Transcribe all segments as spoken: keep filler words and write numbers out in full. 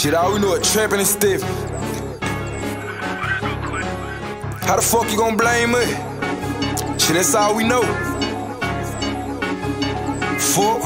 Shit, all we know is trapping and stiff. How the fuck you gon' blame me? Shit, that's all we know. Fuck.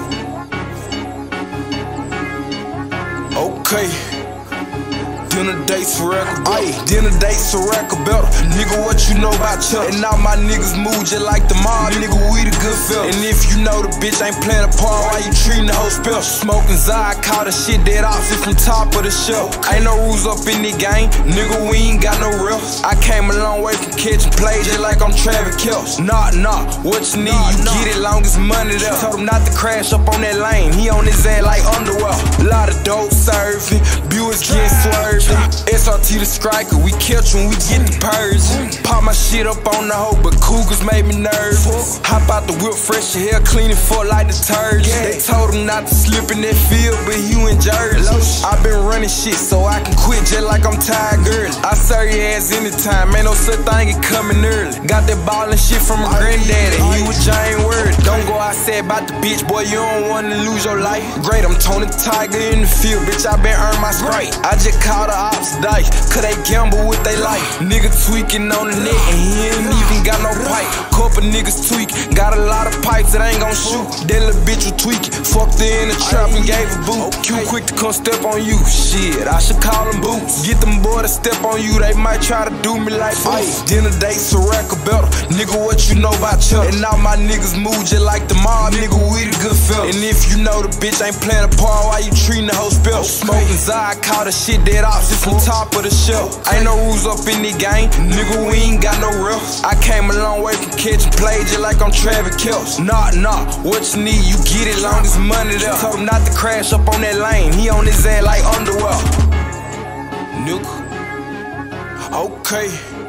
Okay. Dinner dates for record better. Dinner dates for record better. Nigga, what you know about Chuck? And all my niggas move just like the mob. Nigga, we the good fella. And if you know the bitch ain't playing a part, why you treating the whole special? Smoking Zod, call the shit dead off it from top of the shelf. Ain't no rules up in the game. Nigga, we ain't got no refs. I came a long way from catching plays just like I'm Travis Kelce. Nah, nah, what you need, you get it long as money there. Told him not to crash up on that lane. He on his ass like underwear. Lot of dope serving, Buicks getting swerved. S R T the striker, we catch when we get the purge. Pop my shit up on the hoe, but Cougars made me nervous. Hop out the whip, fresh your hair, clean it for like detergent. They told him not to slip in that field, but you in Jersey. I been running shit so I can quit just like I'm tired early. I serve your ass anytime, ain't no such thing as coming early. Got that ballin' shit from a granddaddy, he was Jane Word. Don't go outside about the bitch, boy, you don't wanna lose your life. Great, I'm Tony Tiger in the field, bitch, I been earn my strike. I just called the ops dice, cause they gamble with they life. Nigga tweaking on the net and he ain't even got no pipe. Couple niggas tweak, got a lot of pipes that ain't gon' shoot. That little bitch was tweaking, fucked her in the trap and gave a boot. Q quick to come step on you, shit, I should call them boots. Get them boys to step on you, they might try to do me like boots. Dinner dates for record better, nigga, what you know about Chuck? And all my niggas move just like the mob, nigga, we the good fella. And if you know the bitch ain't playing a part, why you treating the whole special? Smoking Zod, call the shit dead off it from top of the shelf. Ain't no rules up in the game, nigga, we ain't got no refs. I came a long way from catching plays just like I'm Travis Kelce. Nah, nah, what you need, you get it long as money there. Told him not to crash up on that lane, he on his ass like underwear. Nigga, okay.